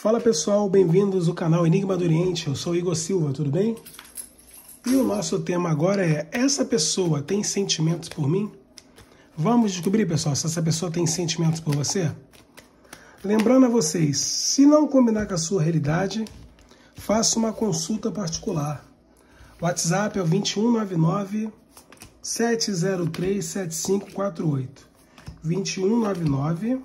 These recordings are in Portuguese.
Fala pessoal, bem-vindos ao canal Enigma do Oriente, eu sou Igor Silva, tudo bem? E o nosso tema agora é: essa pessoa tem sentimentos por mim? Vamos descobrir, pessoal, se essa pessoa tem sentimentos por você? Lembrando a vocês, se não combinar com a sua realidade, faça uma consulta particular. O WhatsApp é o 2199 703 7548. 2199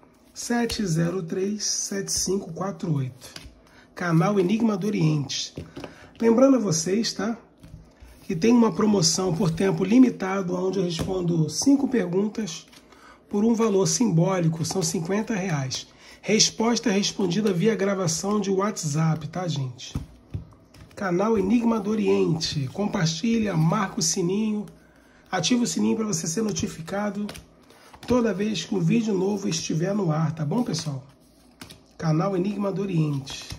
703 7548. Canal Enigma do Oriente. Lembrando a vocês, tá? Que tem uma promoção por tempo limitado, onde eu respondo 5 perguntas por um valor simbólico, são R$50. Resposta respondida via gravação de WhatsApp, tá, gente? Canal Enigma do Oriente. Compartilha, marca o sininho, ativa o sininho para você ser notificado toda vez que um vídeo novo estiver no ar, tá bom, pessoal? Canal Enigma do Oriente.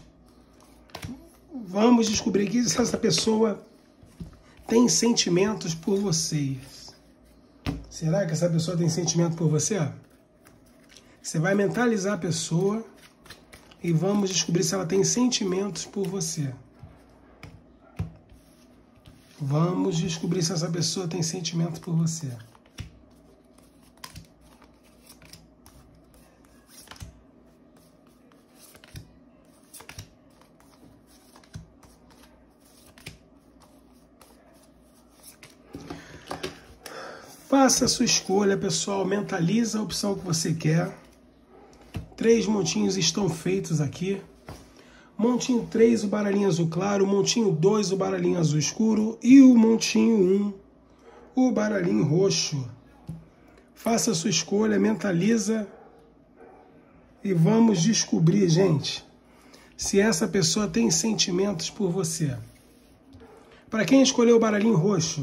Vamos descobrir aqui se essa pessoa tem sentimentos por vocês. Será que essa pessoa tem sentimento por você? Você vai mentalizar a pessoa e vamos descobrir se ela tem sentimentos por você. Vamos descobrir se essa pessoa tem sentimentos por você. Faça a sua escolha, pessoal. Mentaliza a opção que você quer. 3 montinhos estão feitos aqui. Montinho 3, o baralhinho azul claro. Montinho 2, o baralhinho azul escuro. E o montinho 1, o baralhinho roxo. Faça a sua escolha, mentaliza. E vamos descobrir, gente, se essa pessoa tem sentimentos por você. Para quem escolheu o baralhinho roxo,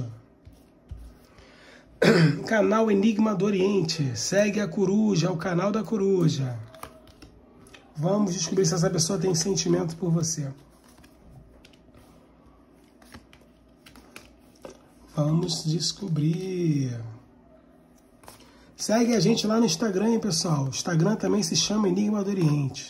Canal Enigma do Oriente, segue a coruja, o canal da coruja. Vamos descobrir se essa pessoa tem sentimento por você. Vamos descobrir. Segue a gente lá no Instagram, hein, pessoal? O Instagram também se chama Enigma do Oriente.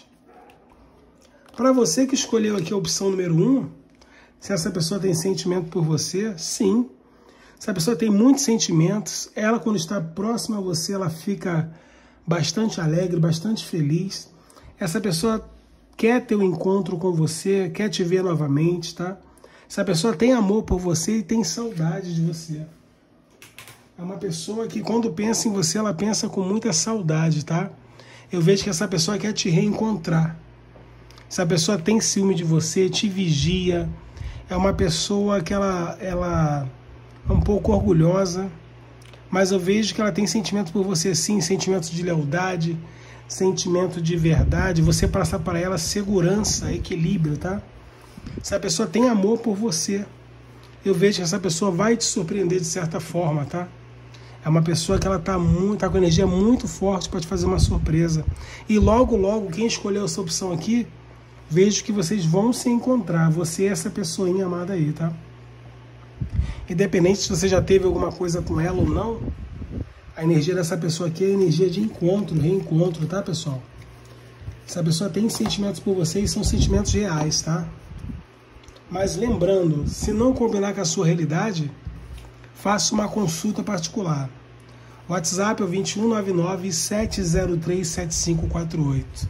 Para você que escolheu aqui a opção número 1, se essa pessoa tem sentimento por você, sim. Se a pessoa tem muitos sentimentos, ela quando está próxima a você, ela fica bastante alegre, bastante feliz. Essa pessoa quer ter um encontro com você, quer te ver novamente, tá? Essa pessoa tem amor por você e tem saudade de você. É uma pessoa que quando pensa em você, ela pensa com muita saudade, tá? Eu vejo que essa pessoa quer te reencontrar. Essa pessoa tem ciúme de você, te vigia. É uma pessoa que ela é um pouco orgulhosa, mas eu vejo que ela tem sentimento por você sim, sentimento de lealdade, sentimento de verdade. Você passa para ela segurança, equilíbrio, tá? Essa pessoa tem amor por você. Eu vejo que essa pessoa vai te surpreender de certa forma, tá? É uma pessoa que ela tá com energia muito forte para te fazer uma surpresa. E logo, logo, quem escolheu essa opção aqui, vejo que vocês vão se encontrar. Você e essa pessoinha amada aí, tá? Independente se você já teve alguma coisa com ela ou não, a energia dessa pessoa aqui é energia de encontro, reencontro, tá, pessoal? Essa pessoa tem sentimentos por você e são sentimentos reais, tá? Mas lembrando, se não combinar com a sua realidade, faça uma consulta particular. O WhatsApp é o 2199 703 7548.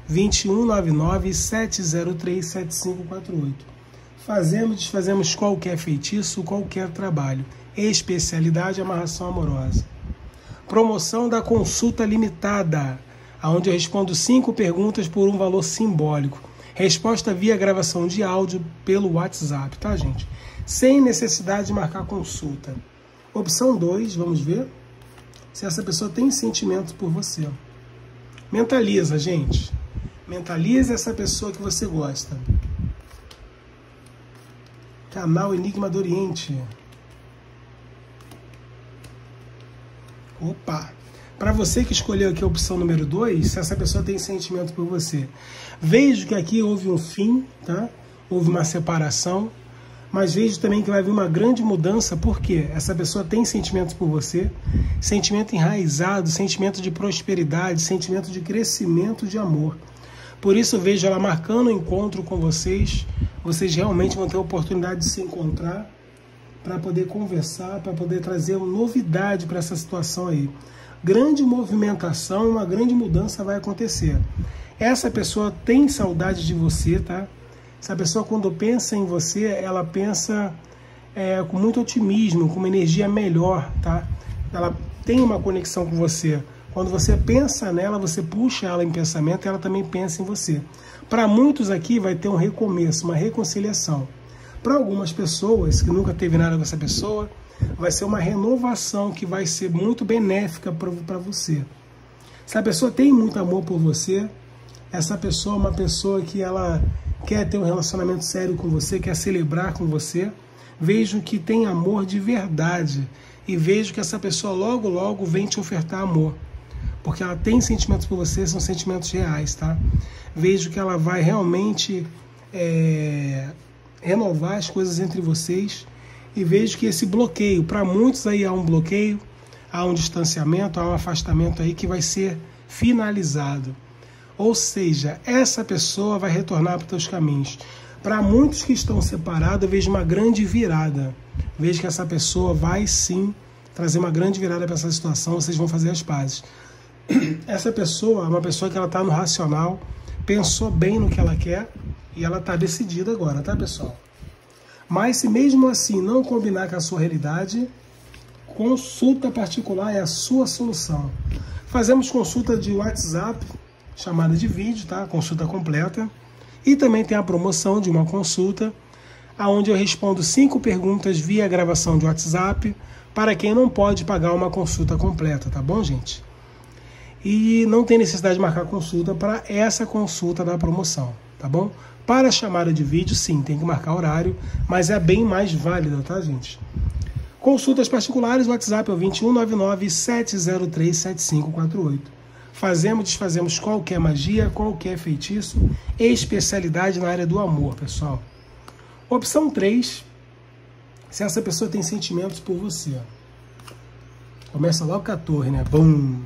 2199 703 7548. Fazemos, desfazemos qualquer feitiço, qualquer trabalho. Especialidade amarração amorosa. Promoção da consulta limitada, onde eu respondo 5 perguntas por um valor simbólico. Resposta via gravação de áudio pelo WhatsApp, tá, gente? Sem necessidade de marcar consulta. Opção 2, vamos ver se essa pessoa tem sentimentos por você. Mentaliza, gente. Mentaliza essa pessoa que você gosta. Canal Enigma do Oriente. Opa! Para você que escolheu aqui a opção número 2, se essa pessoa tem sentimento por você. Vejo que aqui houve um fim, tá? Houve uma separação, mas vejo também que vai vir uma grande mudança, porque essa pessoa tem sentimentos por você, sentimento enraizado, sentimento de prosperidade, sentimento de crescimento de amor. Por isso eu vejo ela marcando um encontro com vocês. Vocês realmente vão ter a oportunidade de se encontrar para poder conversar, para poder trazer uma novidade para essa situação aí. Grande movimentação, uma grande mudança vai acontecer. Essa pessoa tem saudade de você, tá? Essa pessoa, quando pensa em você, ela pensa com muito otimismo, com uma energia melhor, tá? Ela tem uma conexão com você. Quando você pensa nela, você puxa ela em pensamento e ela também pensa em você. Para muitos aqui vai ter um recomeço, uma reconciliação. Para algumas pessoas que nunca teve nada com essa pessoa, vai ser uma renovação que vai ser muito benéfica para você. Se a pessoa tem muito amor por você, essa pessoa é uma pessoa que ela quer ter um relacionamento sério com você, quer celebrar com você. Vejo que tem amor de verdade e vejo que essa pessoa logo, logo vem te ofertar amor. Porque ela tem sentimentos por você, são sentimentos reais, tá? Vejo que ela vai realmente renovar as coisas entre vocês e vejo que esse bloqueio, para muitos aí há um bloqueio, há um distanciamento, há um afastamento aí que vai ser finalizado. Ou seja, essa pessoa vai retornar para os teus caminhos. Para muitos que estão separados, eu vejo uma grande virada. Vejo que essa pessoa vai sim trazer uma grande virada para essa situação, vocês vão fazer as pazes. Essa pessoa é uma pessoa que ela está no racional, pensou bem no que ela quer e ela está decidida agora, tá, pessoal? Mas se mesmo assim não combinar com a sua realidade, consulta particular é a sua solução. Fazemos consulta de WhatsApp, chamada de vídeo, tá? Consulta completa. E também tem a promoção de uma consulta, onde eu respondo 5 perguntas via gravação de WhatsApp, para quem não pode pagar uma consulta completa, tá bom, gente? E não tem necessidade de marcar consulta para essa consulta da promoção, tá bom? Para a chamada de vídeo, sim, tem que marcar horário, mas é bem mais válida, tá, gente? Consultas particulares, o WhatsApp é o 2199-703-7548. Fazemos, desfazemos qualquer magia, qualquer feitiço, especialidade na área do amor, pessoal. Opção 3, se essa pessoa tem sentimentos por você. Começa logo com a torre, né? Bum!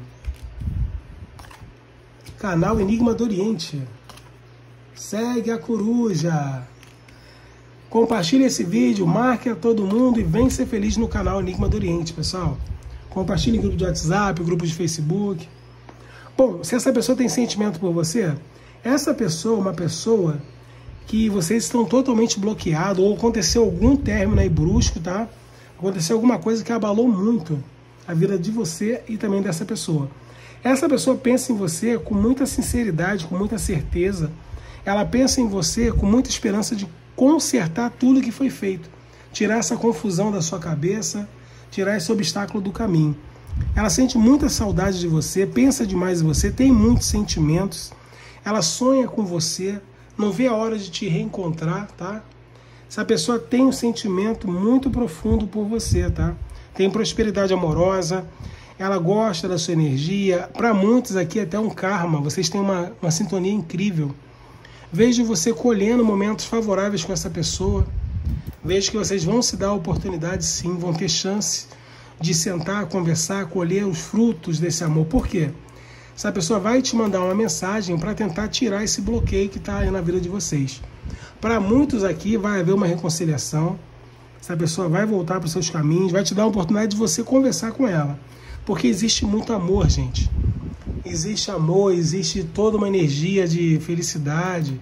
Canal Enigma do Oriente. Segue a coruja. Compartilhe esse vídeo, marque a todo mundo e vem ser feliz no canal Enigma do Oriente, pessoal. Compartilhe em grupo de WhatsApp, grupo de Facebook. Bom, se essa pessoa tem sentimento por você, essa pessoa é uma pessoa que vocês estão totalmente bloqueados, ou aconteceu algum término aí brusco, tá? Aconteceu alguma coisa que abalou muito a vida de você e também dessa pessoa. Essa pessoa pensa em você com muita sinceridade, com muita certeza. Ela pensa em você com muita esperança de consertar tudo que foi feito. Tirar essa confusão da sua cabeça, tirar esse obstáculo do caminho. Ela sente muita saudade de você, pensa demais em você, tem muitos sentimentos. Ela sonha com você, não vê a hora de te reencontrar, tá? Essa pessoa tem um sentimento muito profundo por você, tá? Tem prosperidade amorosa, ela gosta da sua energia. Para muitos aqui até um karma, vocês têm uma sintonia incrível. Vejo você colhendo momentos favoráveis com essa pessoa. Vejo que vocês vão se dar a oportunidade, sim, vão ter chance de sentar, conversar, colher os frutos desse amor. Por quê? Essa pessoa vai te mandar uma mensagem para tentar tirar esse bloqueio que está aí na vida de vocês. Para muitos aqui vai haver uma reconciliação. Essa pessoa vai voltar para os seus caminhos, vai te dar a oportunidade de você conversar com ela. Porque existe muito amor, gente. Existe amor, existe toda uma energia de felicidade.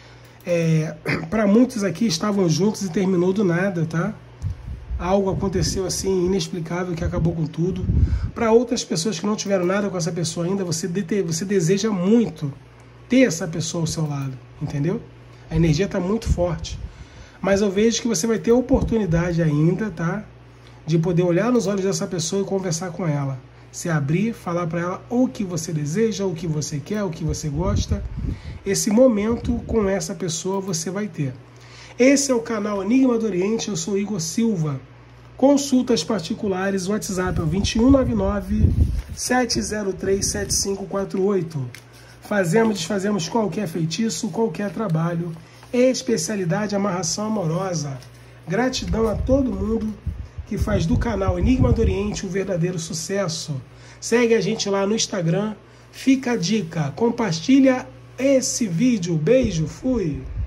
Para muitos aqui estavam juntos e terminou do nada, tá? Algo aconteceu assim, inexplicável, que acabou com tudo. Para outras pessoas que não tiveram nada com essa pessoa ainda, você deseja muito ter essa pessoa ao seu lado, entendeu? A energia está muito forte. Mas eu vejo que você vai ter a oportunidade ainda, tá? De poder olhar nos olhos dessa pessoa e conversar com ela. Se abrir, falar para ela o que você deseja, o que você quer, o que você gosta. Esse momento com essa pessoa você vai ter. Esse é o canal Enigma do Oriente, eu sou Igor Silva. Consultas particulares, WhatsApp é o 2199-703-7548. Fazemos, desfazemos qualquer feitiço, qualquer trabalho. Especialidade amarração amorosa. Gratidão a todo mundo que faz do canal Enigma do Oriente um verdadeiro sucesso. Segue a gente lá no Instagram. Fica a dica, compartilha esse vídeo. Beijo, fui!